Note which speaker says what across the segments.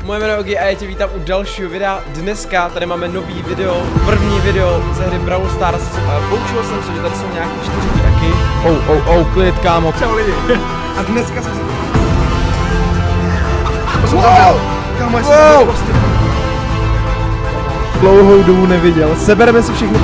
Speaker 1: moje jméno je Ogi a já tě vítám u dalšího videa. Dneska tady máme nový video, první video ze hry Brawl Stars. Poučil jsem se, že tady jsou nějaké 4 taky. Klid, kámo. Čau lidi. A dneska jsem se... Kámo, já jsem prostě... Dlouhou dobu neviděl. Sebereme si všechny...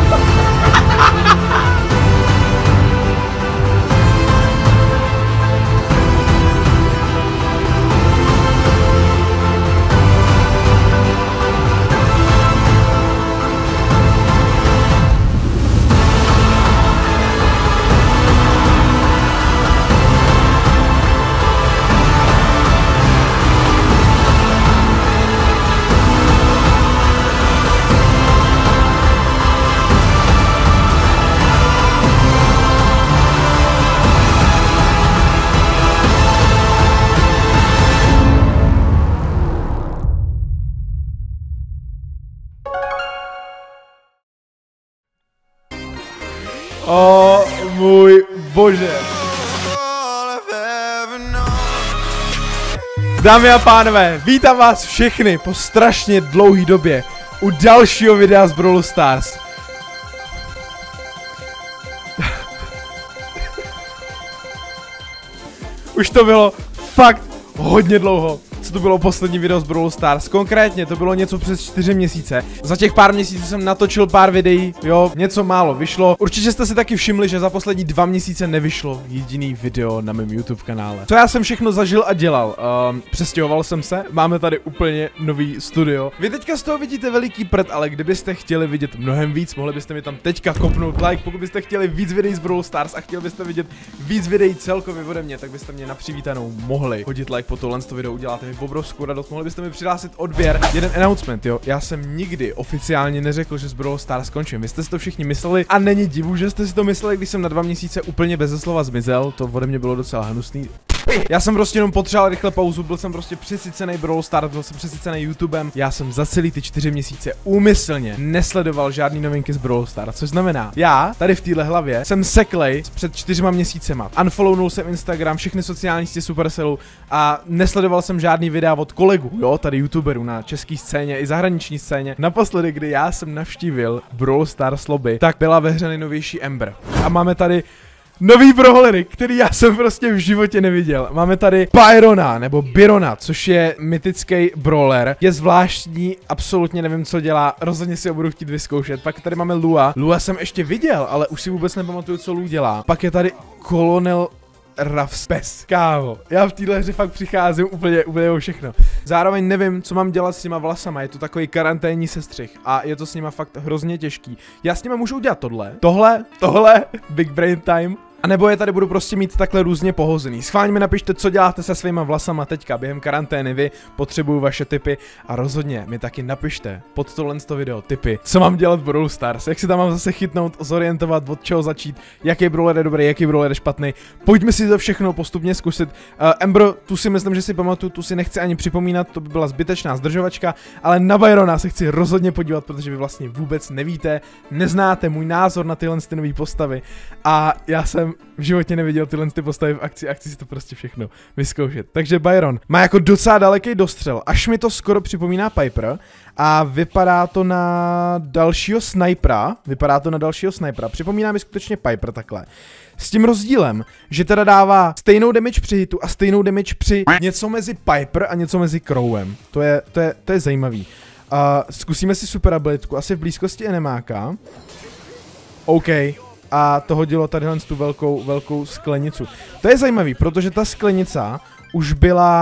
Speaker 1: O můj bože. Dámy a pánové, vítám vás všechny po strašně dlouhé době u dalšího videa z Brawl Stars. Už to bylo fakt hodně dlouho, co to bylo poslední video z Brawl Stars. Konkrétně to bylo něco přes 4 měsíce. Za těch pár měsíců jsem natočil pár videí, jo, něco málo vyšlo. Určitě jste si taky všimli, že za poslední 2 měsíce nevyšlo jediný video na mém YouTube kanále. Co já jsem všechno zažil a dělal? Přestěhoval jsem se, máme tady úplně nový studio. Vy teďka z toho vidíte veliký prd, ale kdybyste chtěli vidět mnohem víc, mohli byste mi tam teďka kopnout like. Pokud byste chtěli víc videí z Brawl Stars a chtěli byste vidět víc videí celkově ode mě, tak byste mě na přivítanou mohli hodit like po tohle video, uděláte mi obrovskou radost, mohli byste mi přihlásit odběr. Jeden announcement, jo, já jsem nikdy oficiálně neřekl, že z Brawl Stars skončím. Vy jste si to všichni mysleli a není divu, že jste si to mysleli, když jsem na 2 měsíce úplně beze slova zmizel, to ode mě bylo docela hnusný. Já jsem prostě jenom potřeboval rychle pauzu, byl jsem prostě přesycený Brawl Stars, byl jsem přesycený YouTubem. Já jsem za celý ty 4 měsíce úmyslně nesledoval žádný novinky z Brawl Stars, což znamená, já tady v téhle hlavě jsem seklej před 4 měsícema. Unfollownul jsem Instagram, všechny sociální sítě Supercellu a nesledoval jsem žádný videa od kolegů, jo, tady YouTuberů na české scéně i zahraniční scéně. Naposledy, kdy já jsem navštívil Brawl Stars lobby, tak byla ve hře nejnovější Ember. A máme tady nový brawlery, který já jsem prostě v životě neviděl. Máme tady Byrona, nebo Byrona, což je mytický brawler. Je zvláštní, absolutně nevím, co dělá, rozhodně si ho budu chtít vyzkoušet. Pak tady máme Lua. Lua jsem ještě viděl, ale už si vůbec nepamatuju, co Lu dělá. Pak je tady Colonel Ruffs pes. Kámo, já v téhle hře fakt přicházím úplně o všechno. Zároveň nevím, co mám dělat s těma vlasama, je to takový karanténní sestřih a je to s nima fakt hrozně těžký. Já s nima můžu udělat tohle, Big Brain Time. A nebo je tady budu prostě mít takhle různě pohozený. Schválně mi napište, co děláte se svýma vlasama teďka během karantény, vy, potřebuju vaše tipy a rozhodně mi taky napište pod tohle video tipy, co mám dělat v Brawl Stars, jak si tam mám zase chytnout, zorientovat, od čeho začít, jaký brawler je dobrý, jaký brawler je špatný. Pojďme si to všechno postupně zkusit. Ember, tu si myslím, že si pamatuju, tu si nechci ani připomínat, to by byla zbytečná zdržovačka, ale na Byrona se chci rozhodně podívat, protože vy vlastně vůbec nevíte, neznáte můj názor na tyhle nové postavy a já jsem v životě neviděl tyhle postavy v akci a chci si to prostě všechno vyzkoušet. Takže Byron má jako docela daleký dostřel, až mi to skoro připomíná Piper a vypadá to na dalšího snipera, připomíná mi skutečně Piper takhle. S tím rozdílem, že teda dává stejnou damage při hitu a stejnou damage při něco mezi Piper a něco mezi Crowem. To je zajímavý. Zkusíme si super abilitku, asi v blízkosti enemáka. OK. A to hodilo tadyhle tu velkou sklenicu. To je zajímavý, protože ta sklenica už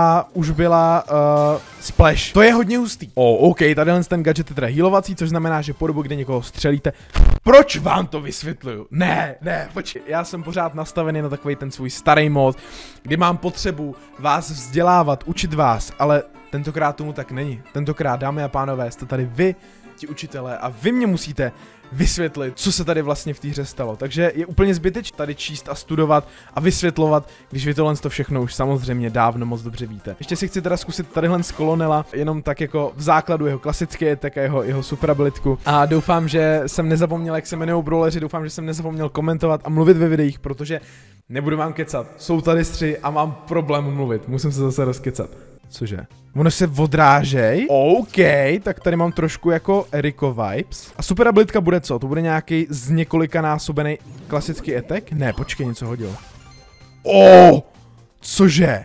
Speaker 1: byla splash. To je hodně hustý. OK, tadyhle ten gadget je teda healovací, což znamená, že po dobu, kdy někoho střelíte. Proč vám to vysvětluju? Ne, počkej, já jsem pořád nastavený na takový ten svůj starý mod, kdy mám potřebu vás vzdělávat, učit vás, ale tentokrát tomu tak není. Tentokrát, dámy a pánové, jste tady vy, ti učitelé, a vy mě musíte vysvětlit, co se tady vlastně v té hře stalo. Takže je úplně zbytečné tady číst a studovat a vysvětlovat, když vy tohle všechno už samozřejmě dávno moc dobře víte. Ještě si chci teda zkusit tadyhle z Colonela, jenom tak jako v základu jeho klasické, tak jeho super abilitku. A doufám, že jsem nezapomněl, jak se jmenují brawleři, doufám, že jsem nezapomněl komentovat a mluvit ve videích, protože nebudu vám kecat. Jsou tady 3 a mám problém mluvit, musím se zase rozkecat. Cože? Ono se odrážej? OK, tak tady mám trošku jako Eriko vibes. A super abilitka bude co? To bude nějaký z několika násobený klasický attack? Ne, počkej, něco hodil. Cože?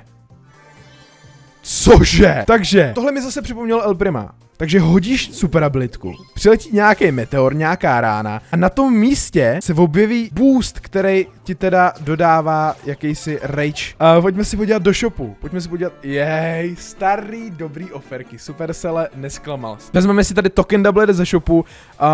Speaker 1: Cože? Takže, tohle mi zase připomnělo El Prima. Takže hodíš super abilitku, přiletí nějaký meteor, nějaká rána a na tom místě se objeví boost, který ti teda dodává jakýsi rage. Pojďme si podívat do shopu, pojďme si podívat, jej, starý dobrý oferky, Supercell nesklamal. Vezmeme si tady token doublet ze shopu,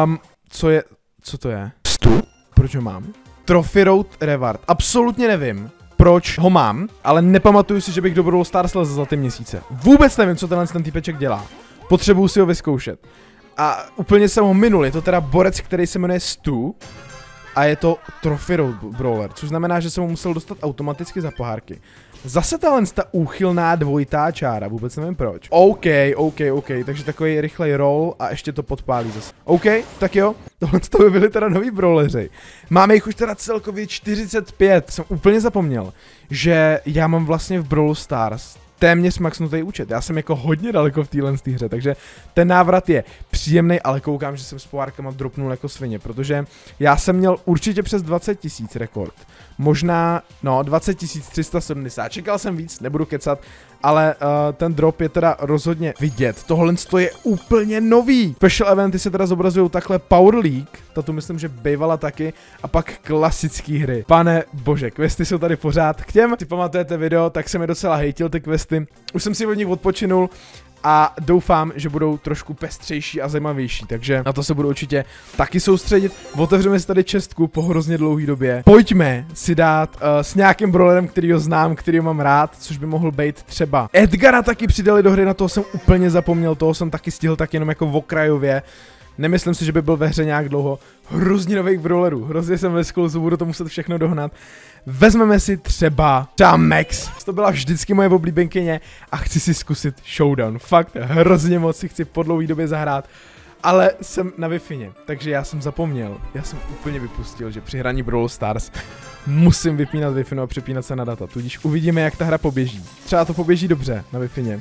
Speaker 1: co to je? Proč ho mám? Trophy Road Reward, absolutně nevím. Proč ho mám, ale nepamatuju si, že bych do Brawl Stars za zlaté měsíce. Vůbec nevím, co ten týpeček dělá. Potřebuju si ho vyzkoušet. A úplně jsem ho minul, je to teda borec, který se jmenuje Stu. A je to Trophy Road Brawler, což znamená, že jsem ho musel dostat automaticky za pohárky. Zase tahle úchylná dvojitá čára, vůbec nevím proč. OK, takže takový rychlej roll a ještě to podpálí zase. OK, tak jo, tohle by byli teda noví brawleři. Máme jich už teda celkově 45, jsem úplně zapomněl, že já mám vlastně v Brawl Stars téměř maxnutý účet. Já jsem jako hodně daleko v téhle hře, takže ten návrat je příjemný, ale koukám, že jsem s pohárkama dropnul jako svině, protože já jsem měl určitě přes 20 000 rekord. Možná, no, 20 370. Čekal jsem víc, nebudu kecat, ale ten drop je teda rozhodně vidět. Tohle je úplně nový. Special eventy se teda zobrazují takhle Power League, tato myslím, že bývala taky, a pak klasické hry. Pane bože, questy jsou tady pořád. K těm, si pamatujete video, tak jsem je docela hejtil ty questy. Už jsem si od nich odpočinul a doufám, že budou trošku pestřejší a zajímavější, takže na to se budu určitě taky soustředit. Otevřeme si tady čestku po hrozně dlouhé době. Pojďme si dát s nějakým brawlerem, kterýho znám, kterýho mám rád, což by mohl být třeba Edgara taky přidali do hry, na toho jsem úplně zapomněl, toho jsem taky stihl tak jenom jako v okrajově. Nemyslím si, že by byl ve hře nějak dlouho. Hrozně nových brawlerů, hrozně jsem ve skluzu, budu to muset všechno dohnat. Vezmeme si třeba Max. To byla vždycky moje oblíbenkyně a chci si zkusit Showdown. Fakt hrozně moc si chci po dlouhé době zahrát. Ale jsem na Wi-Fi, takže já jsem zapomněl. Já jsem úplně vypustil, že při hraní Brawl Stars musím vypínat Wi-Fi a přepínat se na data. Tudíž uvidíme, jak ta hra poběží. Třeba to poběží dobře na Wi-Fi.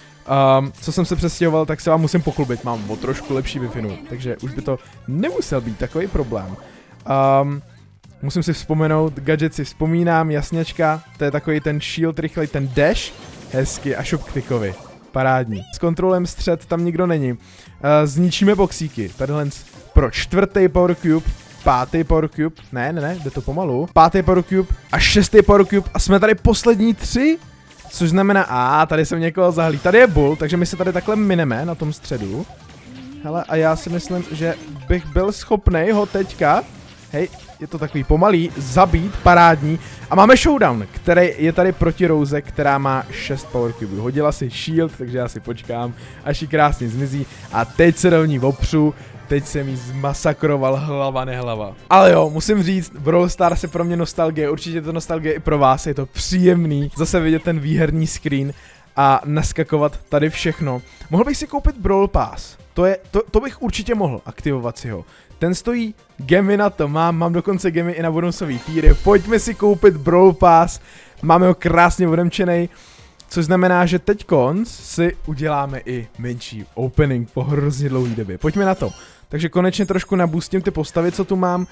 Speaker 1: Co jsem se přestěhoval, tak se vám musím pochlubit. Mám o trošku lepší Wi-Fi, takže už by to nemusel být takový problém. Musím si vzpomenout, gadget si vzpomínám, jasněčka, to je takový ten shield rychlej, ten dash, hezky a šupktikovi, parádní. S kontrolem střed tam nikdo není. Zničíme boxíky, tadyhle pro 4. Power Cube, 5. Power Cube, ne, jde to pomalu, 5. Power Cube a 6. Power Cube a jsme tady poslední 3, což znamená, tady jsem někoho zahlí, tady je Bull, takže my se tady takhle mineme na tom středu. Hele, a já si myslím, že bych byl schopnej ho teďka, hej, je to takový pomalý, zabít, parádní. A máme Showdown, který je tady proti Rose, která má 6 Power Cube. Hodila si shield, takže já si počkám, až ji krásně zmizí. A teď se do ní opřu, teď jsem jí zmasakroval hlava nehlava. Ale jo, musím říct, Brawl Stars je pro mě nostalgie, určitě to nostalgie i pro vás, je to příjemný zase vidět ten výherní screen a naskakovat tady všechno. Mohl bych si koupit Brawl Pass, to bych určitě mohl, aktivovat si ho. Ten stojí gemy na to, mám dokonce gemy i na bonusový týry, pojďme si koupit Brawl Pass, máme ho krásně odemčenej, což znamená, že teďkonc si uděláme i menší opening po hrozně dlouhé době, pojďme na to. Takže konečně trošku nabustím ty postavy, co tu mám,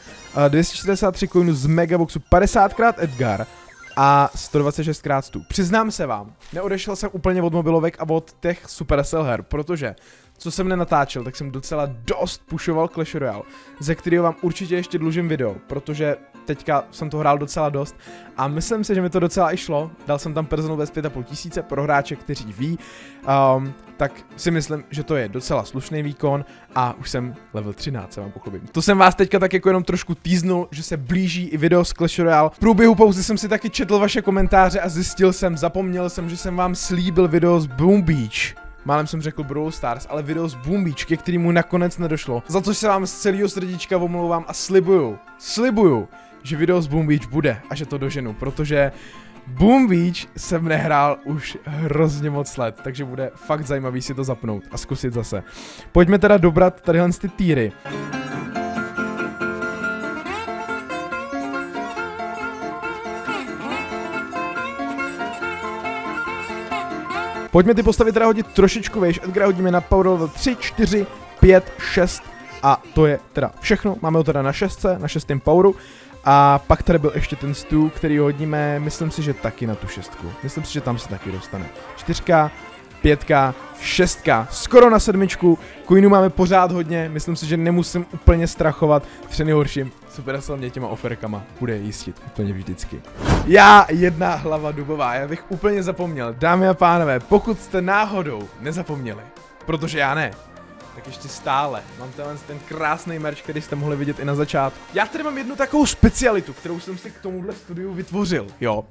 Speaker 1: 243 coinů z Megaboxu, 50krát Edgar a 126krát Stu. Přiznám se vám, neodešel jsem úplně od mobilovek a od těch Supercell her, protože co jsem nenatáčel, tak jsem docela dost pushoval Clash Royale, ze kterého vám určitě ještě dlužím video, protože teďka jsem to hrál docela dost a myslím si, že mi to docela i šlo. Dal jsem tam personal bez 5500 pro hráče, kteří ví, tak si myslím, že to je docela slušný výkon a už jsem level 13, se vám pochlubím. To jsem vás teďka tak jako jenom trošku teaznul, že se blíží i video z Clash Royale. V průběhu pauzy jsem si taky četl vaše komentáře a zapomněl jsem, že jsem vám slíbil video z Boom Beach. Málem jsem řekl Brawl Stars, ale video z Boom Beach, ke kterému nakonec nedošlo. Za což se vám z celého srdíčka omlouvám a slibuju, že video z Boom Beach bude a že to doženu, protože Boom Beach jsem nehrál už hrozně moc let, takže bude fakt zajímavý si to zapnout a zkusit zase. Pojďme teda dobrat tadyhle ty týry. Pojďme ty postavy teda hodit trošičku vejš. Edgara hodíme na power level 3, 4, 5, 6 a to je teda všechno. Máme ho teda na 6, na 6. poweru. A pak tady byl ještě ten Stu, který hodíme, myslím si, že taky na tu 6. Myslím si, že tam se taky dostane. 4, 5, 6, skoro na 7. Coinů máme pořád hodně, myslím si, že nemusím úplně strachovat. Při nejhorším Supercell mě těma oferkama bude jistit úplně vždycky. Já jedna hlava dubová, já bych úplně zapomněl. Dámy a pánové, pokud jste náhodou nezapomněli, protože já ne, tak ještě stále mám ten krásný merch, který jste mohli vidět i na začátku. Já tady mám jednu takovou specialitu, kterou jsem si k tomuhle studiu vytvořil, jo.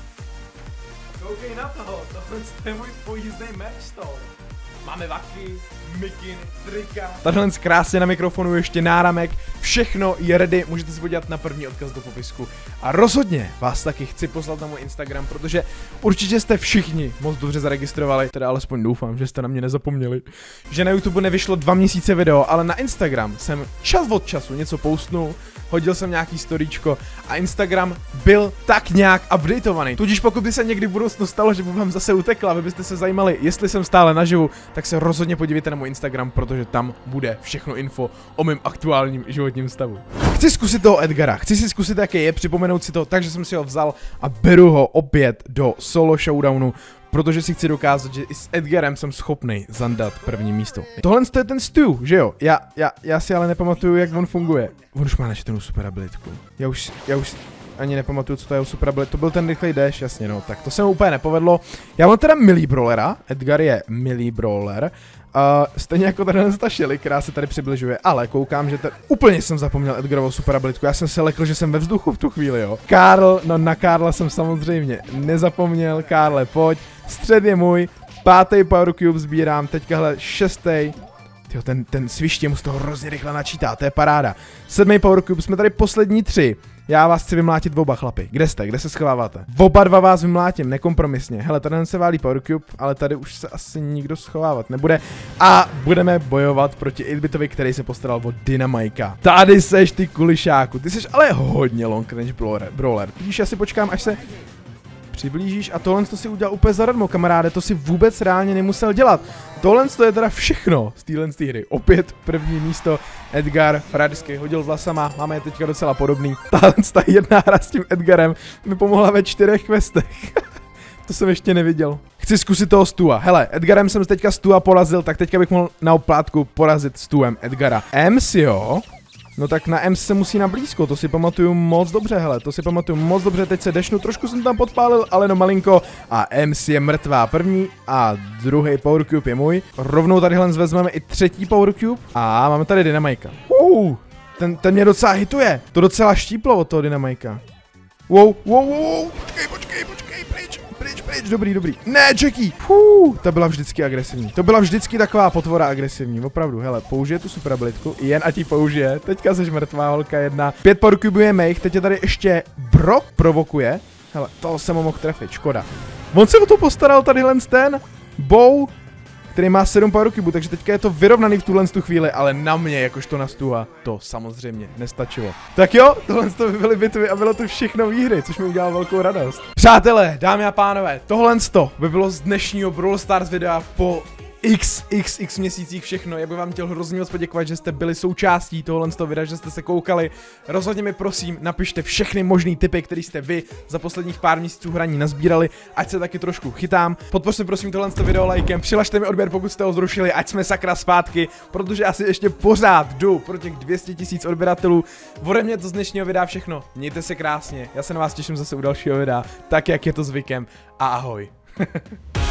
Speaker 1: Koukej na toho, tohle je můj pojízdný merch store. Máme vaky, mikiny, trika. Tahle krásně na mikrofonu ještě náramek, všechno je ready, můžete se podívat na první odkaz do popisku. A rozhodně vás taky chci poslat na můj Instagram, protože určitě jste všichni moc dobře zaregistrovali, teda alespoň doufám, že jste na mě nezapomněli, že na YouTube nevyšlo 2 měsíce video, ale na Instagram jsem čas od času něco postnul, hodil jsem nějaký storíčko a Instagram byl tak nějak updateovaný. Tudíž pokud by se někdy v budoucnu stalo, že by vám zase utekla, vy byste se zajímali, jestli jsem stále naživu, tak se rozhodně podívejte na můj Instagram, protože tam bude všechno info o mém aktuálním životním stavu. Chci zkusit toho Edgara, chci si zkusit, jaký je, připomenout si to, takže jsem si ho vzal a beru ho opět do solo showdownu, protože si chci dokázat, že i s Edgarem jsem schopný zandat první místo. Tohle je ten Stu, že jo? Já si ale nepamatuju, jak on funguje. On už má načtenou super abilitku. Já už ani nepamatuju, co to je super ability. To byl ten rychlej dash, jasně, no. Tak to se mu úplně nepovedlo. Já mám teda melee brawlera. Edgar je melee brawler. Stejně jako tady ta Shelly, která se tady přibližuje, ale koukám, že úplně jsem zapomněl Edgarovou super abilitku. Já jsem se lekl, že jsem ve vzduchu v tu chvíli, jo. Karl, no na Karla jsem samozřejmě nezapomněl. Karle, pojď. Střed je můj. 5. power cube sbírám, teďka hele 6. Tyjo, ten sviště mu z toho hrozně rychle načítá, to je paráda. 7. power cube, jsme tady poslední 3. Já vás chci vymlátit oba, chlapi. Kde jste? Kde se schováváte? Oba dva vás vymlátím, nekompromisně. Hele, tady se válí power cube, ale tady už se asi nikdo schovávat nebude. A budeme bojovat proti 8-bitovi, který se postaral o Dynamajka. Tady seš ty kulišáku, ty seš ale hodně long range brawler. Tudíž já si počkám, až se přiblížíš a tohle to si udělal úplně zadarmo, kamaráde, to si vůbec reálně nemusel dělat. Tohle to je teda všechno z téhle hry. Opět první místo, Edgar frajersky hodil vlasama, máme je teďka docela podobný. Tahle jedna hra s tím Edgarem mi pomohla ve 4 questech. To jsem ještě neviděl. Chci zkusit toho Stua. Hele, Edgarem jsem teďka Stua porazil, tak teďka bych mohl na oplátku porazit Stuem Edgara. Ems, jo? No tak na Ems se musí na blízko, to si pamatuju moc dobře, hele, to si pamatuju moc dobře, teď se dešnu, trošku jsem tam podpálil, ale no malinko a Ems je mrtvá první a druhý power cube je můj. Rovnou tadyhle vezmeme i 3. power cube a máme tady Dynamajka. Ten mě docela hituje, to docela štíplo od toho Dynamajka. Wow, počkej, pryč, dobrý. Ne, Jackie, ta byla vždycky agresivní, to byla vždycky taková potvora agresivní, opravdu, hele, použije tu super abilitku, jen ať ji použije, teďka seš mrtvá holka jedna, 5 power cube je mých, teď je tady ještě Brock provokuje, hele, toho jsem ho mohl trefit, škoda. On se o to postaral tadyhle ten Bow, který má 7 power cube, takže teďka je to vyrovnaný v tuhle chvíli, ale na mě, jakožto na Stua, to samozřejmě nestačilo. Tak jo, tohle by byly bitvy a bylo to všechno výhry, což mi udělalo velkou radost. Přátelé, dámy a pánové, tohle by bylo z dnešního Brawl Stars videa po x měsících všechno. Já bych vám chtěl hrozně moc poděkovat, že jste byli součástí tohle videa, že jste se koukali. Rozhodně mi prosím, napište všechny možný tipy, které jste vy za posledních pár měsíců hraní nazbírali, ať se taky trošku chytám. Podpořte prosím tohle video lajkem, přihlašte mi odběr, pokud jste ho zrušili, ať jsme sakra zpátky, protože asi ještě pořád jdu pro těch 200 000 odběratelů. Ode mě to z dnešního videa všechno. Mějte se krásně, já se na vás těším zase u dalšího videa, tak jak je to zvykem a ahoj.